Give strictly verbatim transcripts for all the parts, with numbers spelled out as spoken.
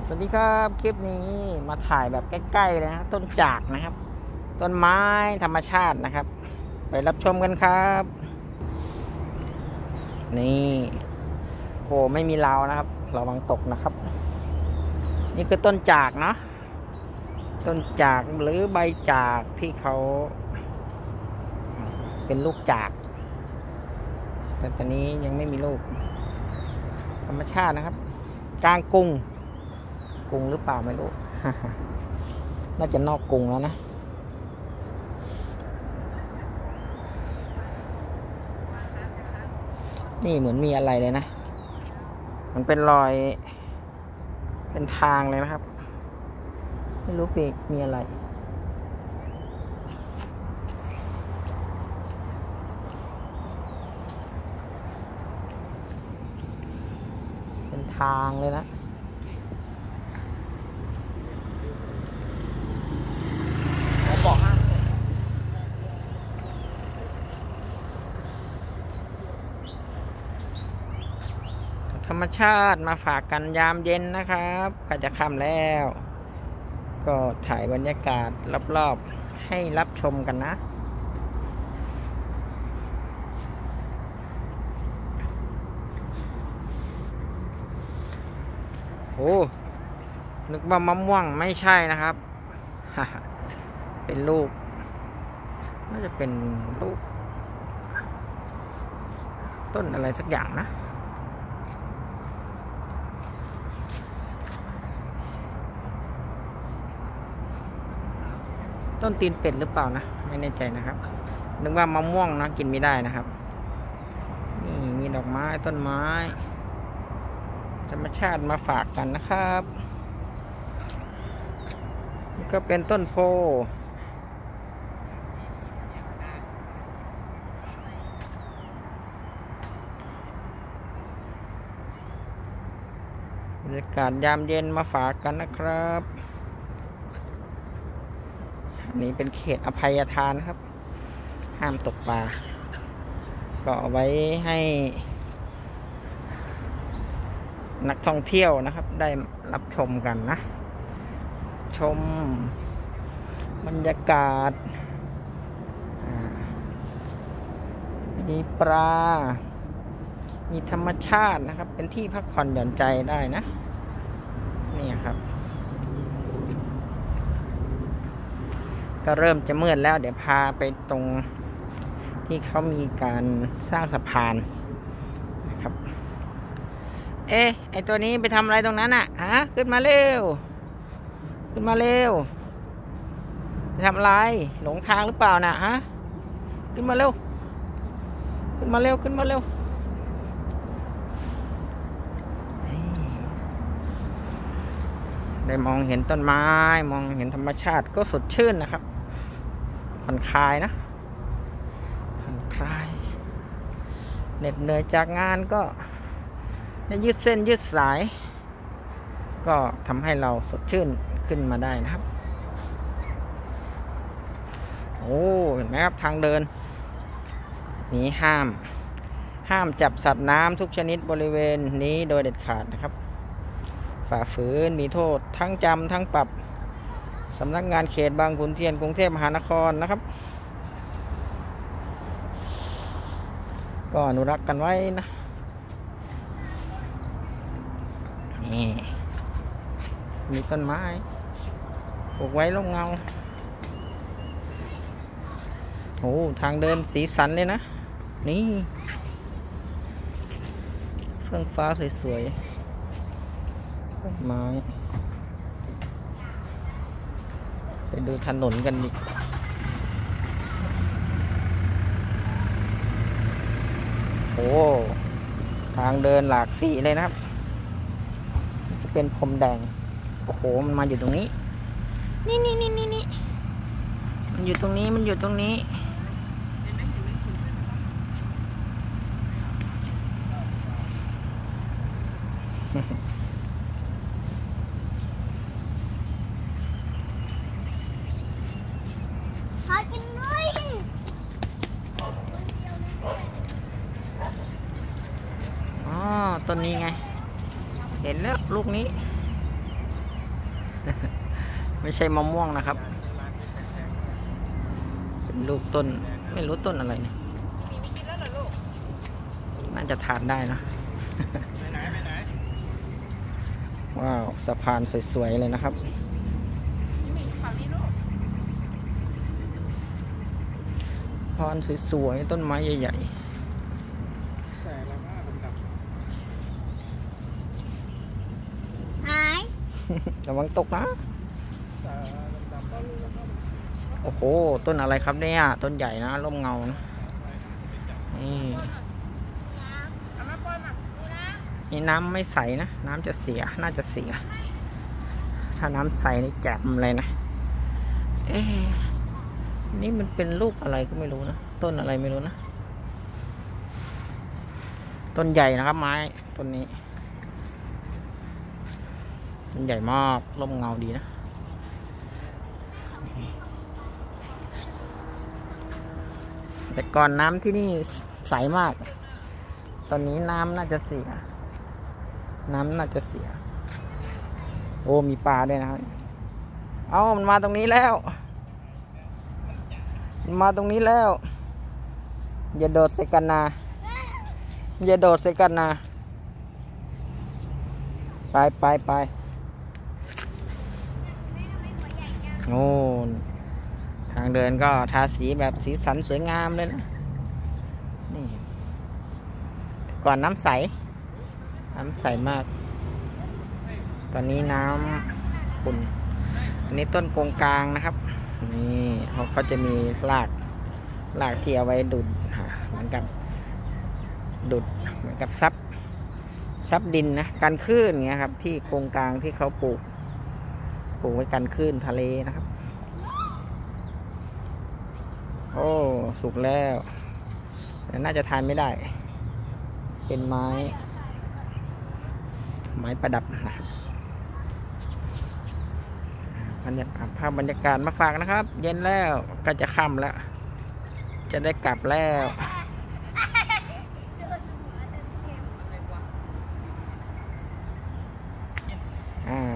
สวัสดีครับคลิปนี้มาถ่ายแบบใกล้ๆเลยนะต้นจากนะครับต้นไม้ธรรมชาตินะครับไปรับชมกันครับนี่โอ้ไม่มีราวนะครับระวังตกนะครับนี่คือต้นจากเนาะต้นจากหรือใบจากที่เขาเป็นลูกจากแต่ตอนนี้ยังไม่มีลูกธรรมชาตินะครับกลางกรุงกรุงหรือเปล่าไม่รู้ น่าจะนอกกรุงแล้วนะนี่เหมือนมีอะไรเลยนะมันเป็นรอยเป็นทางเลยนะครับไม่รู้ปีกมีอะไรเป็นทางเลยนะบอกฮะธรรมชาติมาฝากกันยามเย็นนะครับก็จะค่ำแล้วก็ถ่ายบรรยากาศรอบๆให้รับชมกันนะโอ้นึกว่ามะม่วงไม่ใช่นะครับ เป็นลูกน่าจะเป็นลูกต้นอะไรสักอย่างนะต้นตีนเป็ดหรือเปล่านะไม่แน่ใจนะครับนึกว่ามะม่วงนะกินไม่ได้นะครับนี่มีดอกไม้ต้นไม้ธรรมชาติมาฝากกันนะครับนี่ก็เป็นต้นโพบรรยากาศยามเย็นมาฝากกันนะครับอันนี้เป็นเขตอภัยทานครับห้ามตกปลาก็เอาไว้ให้นักท่องเที่ยวนะครับได้รับชมกันนะชมบรรยากาศมีปลามีธรรมชาตินะครับเป็นที่พักผ่อนหย่อนใจได้นะนี่ครับก็เริ่มจะมืดแล้วเดี๋ยวพาไปตรงที่เขามีการสร้างสะพานนะครับเอ๊ะไอตัวนี้ไปทำอะไรตรงนั้นอ่ะฮะขึ้นมาเร็วขึ้นมาเร็วไปทำอะไรหลงทางหรือเปล่าน่ะฮะขึ้นมาเร็วขึ้นมาเร็วขึ้นมาเร็วได้มองเห็นต้นไม้มองเห็นธรรมชาติก็สดชื่นนะครับผ่อนคลายนะผ่อนคลายเหน็ดเหนื่อยจากงานก็ได้ยืดเส้นยืดสายก็ทำให้เราสดชื่นขึ้นมาได้นะครับโอ้เห็นไหมครับทางเดินนี้ห้ามห้ามจับสัตว์น้ำทุกชนิดบริเวณนี้โดยเด็ดขาดนะครับฝ่าฝืนมีโทษทั้งจำทั้งปรับสำนักงานเขตบางขุนเทียนกรุงเทพมหานครนะครับก็อนุรักษ์กันไว้นะนี่มีต้นไม้ปลูกไว้ร่มเงาโอ้ทางเดินสีสันเลยนะนี่เครื่องฟ้าสวยๆต้นไม้ไปดูถนนกันดิโอ้ทางเดินหลากสีเลยนะครับจะเป็นพรมแดงโอ้โหมันมาอยู่ตรงนี้นี่นี่นี่นี่นี่มันอยู่ตรงนี้มันอยู่ตรงนี้ต้นนี้ไงเห็นแล้วลูกนี้ไม่ใช่มะม่วงนะครับเป็นลูกต้นไม่รู้ต้นอะไรเนี่ยน่าจะทานได้นะ ว้าวสะพานสวยๆเลยนะครับสะพานสวยๆต้นไม้ใหญ่หายๆ ระวังตกนะโอ้โหต้นอะไรครับเนี่ยต้นใหญ่นะร่มเงานะนี่นี่น้ำไม่ใสนะน้ำจะเสียน่าจะเสียถ้าน้ำใสนี่แจ่มเลยนะเอ๊ะนี่มันเป็นลูกอะไรก็ไม่รู้นะต้นอะไรไม่รู้นะต้นใหญ่นะครับไม้ต้นนี้ต้นใหญ่มากร่มเงาดีนะแต่ก่อนน้ำที่นี่ใสมากตอนนี้น้ำน่าจะเสียน้ำน่าจะเสียโอ้มีปลาด้วยนะครับเอ้ามันมาตรงนี้แล้วมันมาตรงนี้แล้วอย่าโดดใส่กันนะอย่าโดดใส่กันนะไปไปไปโอ้ทางเดินก็ทาสีแบบสีสันสวยงามเลยนะนี่ก่อนน้ำใสน้ำใสมากตอนนี้น้ำขุ่นอันนี้ต้นกงกลางนะครับนี่เขาเขาจะมีรากรากที่เอาไว้ดูดเหมือนกับดูดเหมือนกับซับซับดินนะกันคลื่นเงี้ยครับที่กงกลางที่เขาปลูกปลูกไว้กันคลื่นทะเลนะครับโอ้สุกแล้วแต่น่าจะทานไม่ได้เป็นไม้ไม้ประดับนะครับบรรยากาศภาพบรรยากาศมาฝากนะครับเย็นแล้วก็จะค่ำแล้วจะได้กลับแล้วอ่า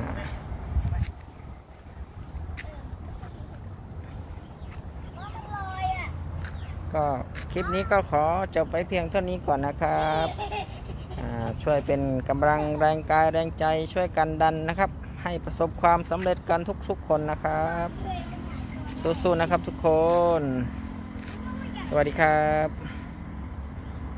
ก็คลิปนี้ก็ขอจบไปเพียงเท่านี้ก่อนนะครับช่วยเป็นกำลังแรงกายแรงใจช่วยกันดันนะครับให้ประสบความสำเร็จกันทุกๆคนนะครับสู้ๆนะครับทุกคนสวัสดีครับ